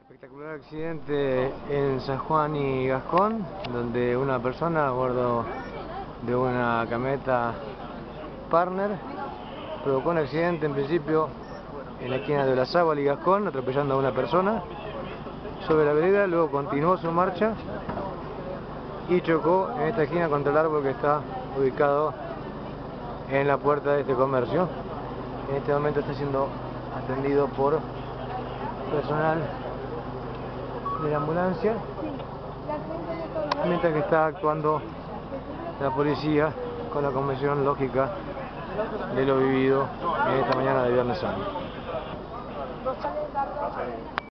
Espectacular accidente en San Juan y Gascón, donde una persona a bordo de una camioneta Partner provocó un accidente en principio en la esquina de Olazábal y Gascón, atropellando a una persona sobre la vereda. Luego continuó su marcha y chocó en esta esquina contra el árbol que está ubicado en la puerta de este comercio. En este momento está siendo atendido por personal de la ambulancia, mientras que está actuando la policía con la convención lógica de lo vivido en esta mañana de Viernes Santo.